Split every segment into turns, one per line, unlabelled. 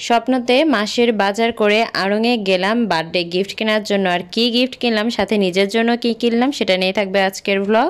স্বপ্নতে মাসের বাজার করে আড়ংয়ে গেলাম বার্থডে গিফট কেনার জন্য। আর কি গিফট কিনলাম, সাথে নিজের জন্য কি কিনলাম, সেটা নিয়ে থাকবে আজকের ব্লগ।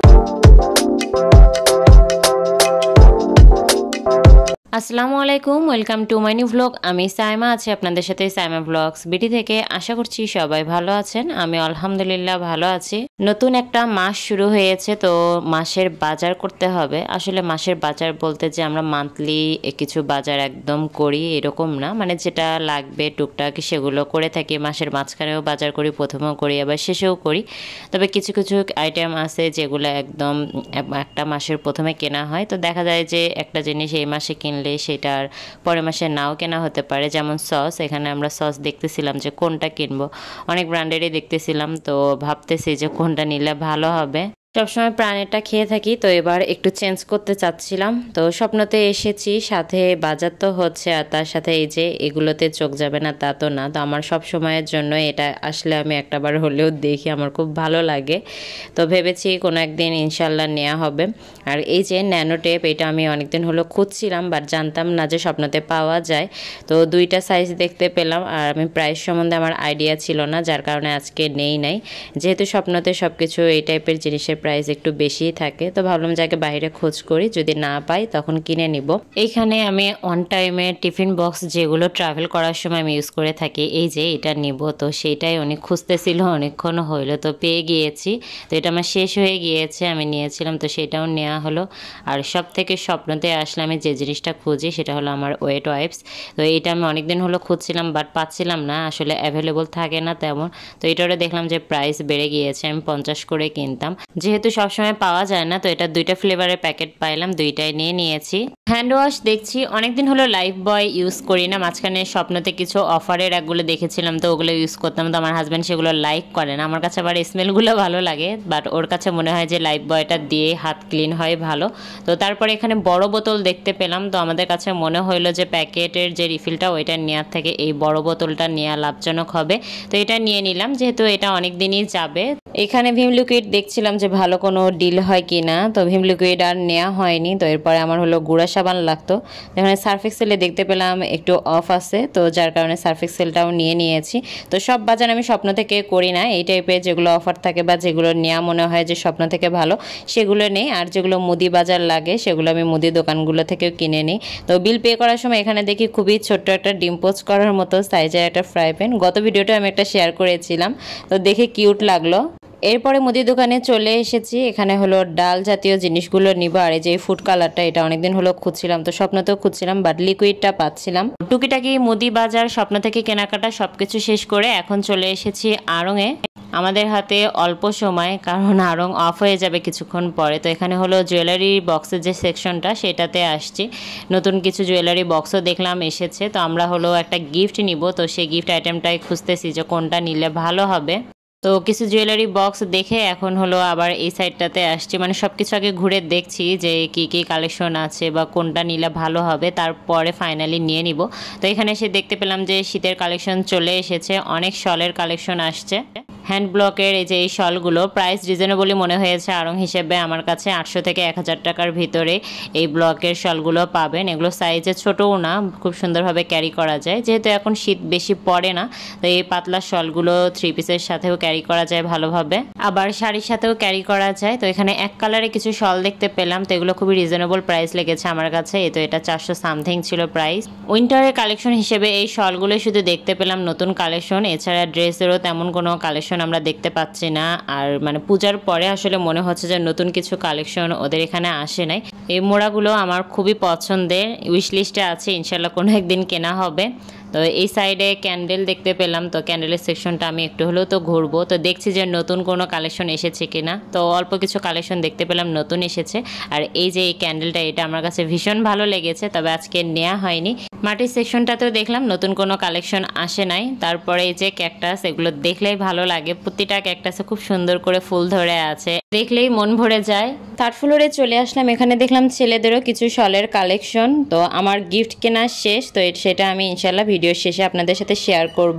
আসসালামু আলাইকুম, welcome to my new blog. আমি সাইমা আছি আপনাদের সাথে সাইমা ব্লগস বিডি থেকে। আশা করছি সবাই ভালো আছেন। আমি আলহামদুলিল্লাহ ভালো আছি। নতুন একটা মাস শুরু হয়েছে, তো মাসের বাজার করতে হবে। আসলে মাসের বাজার বলতে যে আমরা মান্থলি কিছু বাজার একদম করি এরকম না, মানে যেটা লাগবে টুকটাক সেগুলো করে থাকি। মাসের মাঝখানেও বাজার করি, প্রথমেও করি, আবার শেষেও করি। তবে কিছু কিছু আইটেম আছে যেগুলো একদম একটা মাসের প্রথমে কেনা হয়, তো দেখা যায় যে একটা জিনিস এই মাসে কিনলে সেটার পরের মাসে নাও কেনা হতে পারে। যেমন সস, এখানে আমরা সস দেখতেছিলাম যে কোনটা কিনবো, অনেক ব্র্যান্ডেরই দেখতেছিলাম, তো ভাবতেছি যে কোনটা নিলে ভালো হবে। সবসময় প্রাণেরটা খেয়ে থাকি, তো এবার একটু চেঞ্জ করতে চাচ্ছিলাম। তো স্বপ্নতে এসেছি, সাথে বাজার তো হচ্ছে, আর তার সাথে এই যে এগুলোতে চোখ যাবে না তা তো না। তো আমার সব সময়ের জন্য এটা আসলে আমি একটাবার হলেও দেখি, আমার খুব ভালো লাগে। তো ভেবেছি কোনো একদিন ইনশাল্লাহ নেওয়া হবে। আর এই যে ন্যানো টেপ, এটা আমি অনেকদিন হলো খুঁজছিলাম, বাট জানতাম না যে স্বপ্নতে পাওয়া যায়। তো দুইটা সাইজ দেখতে পেলাম, আর আমি প্রাইস সম্বন্ধে আমার আইডিয়া ছিল না, যার কারণে আজকে নাই। যেহেতু স্বপ্নতে সব কিছু এই টাইপের জিনিসের প্রাইস একটু বেশিই থাকে, তো ভাবলাম যাকে বাইরে খোঁজ করি, যদি না পাই তখন কিনে নিব। এইখানে আমি অন টাইমে টিফিন বক্স যেগুলো ট্রাভেল করার সময় আমি ইউজ করে থাকি, এই যে এটা নিব, তো সেইটাই অনেক খুঁজতেছিল, অনেকক্ষণ হইলো, তো পেয়ে গিয়েছি। তো এটা আমার শেষ হয়ে গিয়েছে, আমি নিয়েছিলাম, তো সেটাও নেওয়া হলো। আর সব থেকে স্বপ্নতে আসলে আমি যে জিনিসটা খুঁজি সেটা হলো আমার ওয়েট ওয়াইপস। তো এটা আমি অনেকদিন হলো খুঁজছিলাম, বাট পাচ্ছিলাম না, আসলে অ্যাভেলেবল থাকে না তেমন। তো এটারও দেখলাম যে প্রাইস বেড়ে গিয়েছে, আমি 50 করে কিনতাম। যেহেতু সবসময় পাওয়া যায় না, তো এটা দুইটা ফ্লেভারের প্যাকেট পাইলাম, দুইটাই নিয়ে নিয়েছি। হ্যান্ড ওয়াশ দেখছি, অনেকদিন হলো লাইফ বয় ইউজ করি না। মাঝখানে স্বপ্নতে কিছু অফারের একগুলো দেখেছিলাম, তো ওগুলো ইউজ করতাম, তো আমার হাজব্যান্ড সেগুলো লাইক করে না। আমার কাছে আবার স্মেলগুলো ভালো লাগে, বাট ওর কাছে মনে হয় যে লাইফ বয়টা দিয়ে হাত ক্লিন হয় ভালো। তো তারপরে এখানে বড় বোতল দেখতে পেলাম, তো আমাদের কাছে মনে হইলো যে প্যাকেটের যে রিফিলটা ওইটা নেওয়ার থেকে এই বড় বোতলটা নেওয়া লাভজনক হবে। তো এটা নিয়ে নিলাম, যেহেতু এটা অনেক দিনই যাবে। এখানে ভিম লিকুইড দেখছিলাম যে ভালো কোনো ডিল হয় কি না, তো ভিম লিকুইড আর নেওয়া হয়নি। তো এরপরে আমার হলো গুঁড়া সাবান লাগতো, এখানে সার্ফ এক্সেলে দেখতে পেলাম একটু অফ আছে, তো যার কারণে সার্ফ এক্সেলটাও নিয়ে নিয়েছি। তো সব বাজার আমি স্বপ্ন থেকে করি না, এই টাইপের যেগুলো অফার থাকে বা যেগুলো নেওয়া মনে হয় যে স্বপ্ন থেকে ভালো সেগুলো নেই। আর যেগুলো মুদি বাজার লাগে সেগুলো আমি মুদি দোকানগুলো থেকেও কিনে নিই। তো বিল পে করার সময় এখানে দেখি খুবই ছোট্ট একটা ডিম পোস্ট করার মতো সাইজের একটা ফ্রাই প্যান, গত ভিডিওটা আমি একটা শেয়ার করেছিলাম, তো দেখে কিউট লাগলো। এরপরে মুদি দোকানে চলে এসেছি, এখানে হলো ডাল জাতীয় জিনিসগুলো নিব। আর এই যে ফুড কালারটা, এটা অনেকদিন হলো খুঁজছিলাম, তো স্বপ্নতেও খুঁজছিলাম, বাট লিকুইডটা পাচ্ছিলাম। টুকিটাকি মুদি বাজার স্বপ্ন থেকে কেনাকাটা সবকিছু শেষ করে এখন চলে এসেছি আড়ংয়ে। আমাদের হাতে অল্প সময়, কারণ আড়ং অফ হয়ে যাবে কিছুক্ষণ পরে। তো এখানে হলো জুয়েলারি বক্সের যে সেকশনটা সেটাতে আসছি, নতুন কিছু জুয়েলারি বক্সও দেখলাম এসেছে। তো আমরা হলো একটা গিফট নিব, তো সেই গিফট আইটেমটাই খুঁজতেছি যে কোনটা নিলে ভালো হবে। তো কিছু জুয়েলারি বক্স দেখে এখন হলো আবার এই সাইডটাতে আসছি, মানে সব কিছু আগে ঘুরে দেখছি যে কি কি কালেকশন আছে বা কোনটা নিলে ভালো হবে, তারপরে ফাইনালি নিয়ে নিব। তো এখানে এসে দেখতে পেলাম যে শীতের কালেকশন চলে এসেছে, অনেক শলের কালেকশন আসছে। হ্যান্ড ব্লকের এই যে এই শলগুলো প্রাইস রিজনেবলই মনে হয়েছে আড়ং হিসেবে আমার কাছে। 800 থেকে 1000 টাকার ভিতরে এই ব্লকের শলগুলো পাবেন। এগুলো সাইজে ছোটও না, খুব সুন্দরভাবে ক্যারি করা যায়, যেহেতু এখন শীত বেশি পড়ে না, তো এই পাতলা শলগুলো 3 পিসের সাথেও ক্যারি করা যায় ভালোভাবে, আবার শাড়ির সাথেও ক্যারি করা যায়। তো এখানে এক কালারে কিছু শল দেখতে পেলাম, তো এগুলো খুবই রিজনেবল প্রাইস লেগেছে আমার কাছে। এই তো এটা 400 সামথিং ছিল প্রাইস। উইন্টারের কালেকশন হিসেবে এই শলগুলো শুধু দেখতে পেলাম নতুন কালেকশন, এছাড়া ড্রেসেরও তেমন কোনো কালেকশন আমরা দেখতে পাচ্ছি না। আর মানে পূজার পরে আসলে মনে হচ্ছে যে নতুন কিছু কালেকশন ওদের এখানে আসে নাই। এই মোড়াগুলো আমার খুবই পছন্দের, উইশ লিস্টে আছে, ইনশাল্লাহ কোনো একদিন কেনা হবে। তো এই সাইডে ক্যান্ডেল দেখতে পেলাম, তো ক্যান্ডেলের সেকশনটা আমি একটু হলেও তো ঘুরবো, তো দেখছি যে নতুন কোনো কালেকশন এসেছে কিনা। তো অল্প কিছু কালেকশন দেখতে পেলাম নতুন এসেছে। আর এই যে এই ক্যান্ডেলটা, এটা আমার কাছে ভীষণ ভালো লেগেছে, তবে আজকে নেওয়া হয়নি। মাটির সেকশনটাতেও দেখলাম নতুন কোনো কালেকশন আসে নাই। তারপরে এই যে ক্যাকটাস, এগুলো দেখলেই ভালো লাগে, প্রতিটা ক্যাকটাসে খুব সুন্দর করে ফুল ধরে আছে, দেখলেই মন ভরে যায়। থার্ড ফ্লোরে চলে আসলাম, এখানে দেখলাম ছেলেদেরও কিছু শলের কালেকশন। তো আমার গিফট কেনা শেষ, তো সেটা আমি ইনশাল্লাহ ভিডিও শেষে আপনাদের সাথে শেয়ার করব।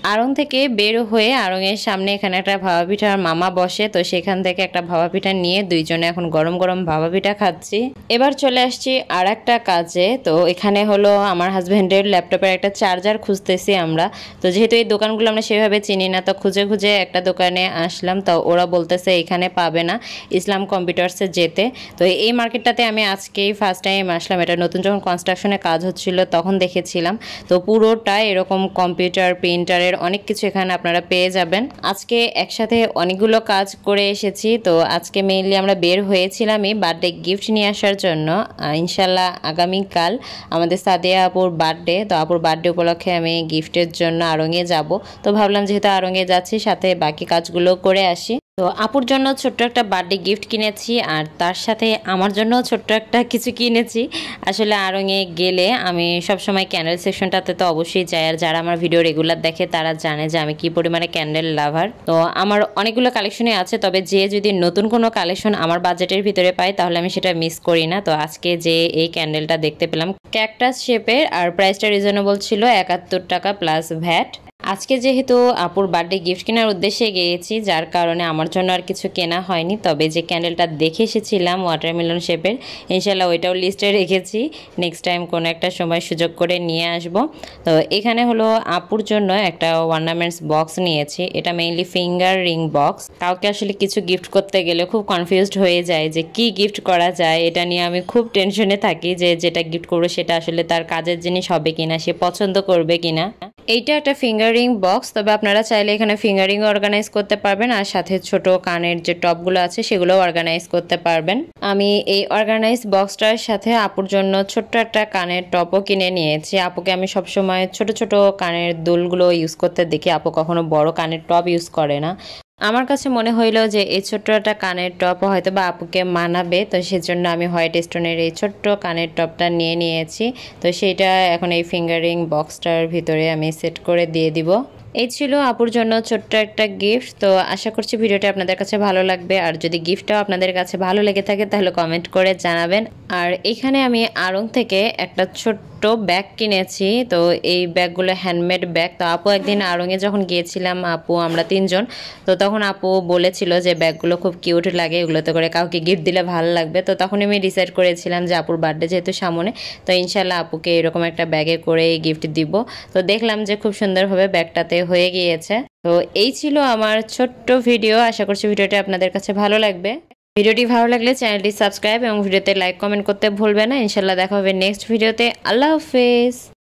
আড়ং থেকে বের হয়ে আড়ংয়ের সামনে এখানে একটা ভাপা পিঠার মামা বসে, তো সেখান থেকে একটা ভাপা পিঠা নিয়ে দুইজনে এখন গরম গরম ভাপা পিঠা খাচ্ছি। এবার চলে আসছি আর একটা কাজে। তো এখানে হলো আমার হাজব্যান্ডের ল্যাপটপের একটা চার্জার খুঁজতেছি আমরা। তো যেহেতু এই দোকানগুলো আমরা সেভাবে চিনি না, তো খুঁজে খুঁজে একটা দোকানে আসলাম। তো ওরা বলতেছে এখানে পাবে না, ইসলাম কম্পিউটার্সে যেতে। তো এই মার্কেটটাতে আমি আজকেই ফার্স্ট টাইম আসলাম। এটা নতুন যখন কনস্ট্রাকশনের কাজ হচ্ছিল তখন দেখেছিলাম। তো পুরোটা এরকম কম্পিউটার, প্রিন্টারের অনেক কিছু এখানে আপনারা পেয়ে যাবেন। আজকে একসাথে অনেকগুলো কাজ করে এসেছি। তো আজকে মেইনলি আমরা বের হয়েছিলামই বার্থডে গিফট নিয়ে আসার জন্য। ইনশাল্লাহ আগামীকাল আমাদের সাদিয়া আপুর বার্থডে। তো আপুর বার্থডে উপলক্ষে আমি গিফটের জন্য আড়ংয়ে যাব। তো ভাবলাম যেহেতু আড়ংয়ে যাচ্ছি সাথে বাকি কাজগুলো করে আসি। তো আপুর জন্য ছোট্ট একটা বার্থডে গিফট কিনেছি, আর তার সাথে আমার জন্য ছোট্ট একটা কিছু কিনেছি। আসলে আড়ংয়ে গেলে আমি সবসময় ক্যান্ডেল সেকশনটাতে তো অবশ্যই যাই, আর যারা আমার ভিডিও রেগুলার দেখে তারা জানে যে আমি কি পরিমাণে ক্যান্ডেল লাভার। তো আমার অনেকগুলো কালেকশনই আছে, তবে যে যদি নতুন কোনো কালেকশন আমার বাজেটের ভিতরে পাই তাহলে আমি সেটা মিস করি না। তো আজকে যে এই ক্যান্ডেলটা দেখতে পেলাম ক্যাকটাস শেপের, আর প্রাইসটা রিজনেবল ছিল 71 টাকা প্লাস ভ্যাট। আজকে যেহেতু আপুর বার্থডে গিফট কেনার উদ্দেশ্যে গিয়েছি, যার কারণে আমার জন্য আর কিছু কেনা হয়নি। তবে যে ক্যান্ডেলটা দেখে এসেছিলাম ওয়াটারমেলন শেপের, ইনশাল্লাহ ওইটাও লিস্টে রেখেছি, নেক্সট টাইম কোনো একটা সময় সুযোগ করে নিয়ে আসব। তো এখানে হলো আপুর জন্য একটা অর্নামেন্টস বক্স নিয়েছি। এটা মেইনলি ফিঙ্গার রিং বক্স। কাউকে আসলে কিছু গিফট করতে গেলে খুব কনফিউজড হয়ে যায় যে কি গিফট করা যায়। এটা নিয়ে আমি খুব টেনশনে থাকি যে যেটা গিফট করবো সেটা আসলে তার কাজের জিনিস হবে কিনা, সে পছন্দ করবে কিনা। এইটা একটা ফিঙ্গারিং বক্স, তবে আপনারা চাইলে এখানে ফিঙ্গারিং অর্গানাইজ করতে পারবেন, আর সাথে ছোট কানের যে টপগুলো আছে সেগুলো অর্গানাইজ করতে পারবেন। আমি এই অর্গানাইজ বক্সটার সাথে আপুর জন্য ছোট্ট একটা কানের টপও কিনে নিয়েছি। আপুকে আমি সবসময় ছোট ছোট কানের দুলগুলো ইউজ করতে দেখি, আপু কখনো বড় কানের টপ ইউজ করে না। আমার কাছে মনে হইলো যে এই ছোট্ট একটা কানের টপ হয়তো বা আপুকে মানাবে, তো সেজন্য আমি হোয়াইট স্টোনের এই ছোট্ট কানের টপটা নিয়ে নিয়েছি। তো সেইটা এখন এই ফিঙ্গারিং বক্সটার ভিতরে আমি সেট করে দিয়ে দিব। এই ছিল আপুর জন্য ছোট্ট একটা গিফট। তো আশা করছি ভিডিওটা আপনাদের কাছে ভালো লাগবে, আর যদি গিফটটাও আপনাদের কাছে ভালো লেগে থাকে তাহলে কমেন্ট করে জানাবেন। আর এখানে আমি আড়ং থেকে একটা ছোট্ট ব্যাগ কিনেছি। তো এই ব্যাগগুলো হ্যান্ডমেড ব্যাগ। তো আপু একদিন আড়ংয়ে যখন গিয়েছিলাম, আপু আমরা 3 জন, তো তখন আপু বলেছিল যে ব্যাগগুলো খুব কিউট লাগে, এগুলোতে করে কাউকে গিফট দিলে ভালো লাগবে। তো তখন আমি ডিসাইড করেছিলাম যে আপুর বার্থডে যেহেতু সামনে, তো ইনশাল্লাহ আপুকে এরকম একটা ব্যাগে করে গিফট দিব। তো দেখলাম যে খুব সুন্দরভাবে ব্যাগটাতে হয়ে গিয়েছে। তো এই ছিল আমার ছোট্ট ভিডিও। আশা করছি ভিডিওটা আপনাদের কাছে ভালো লাগবে। ভিডিওটি ভালো লাগলে চ্যানেলটি সাবস্ক্রাইব এবং ভিডিওতে লাইক কমেন্ট করতে ভুলবেন না। ইনশাল্লাহ দেখা হবে নেক্সট ভিডিওতে। আল্লাহ হাফেজ।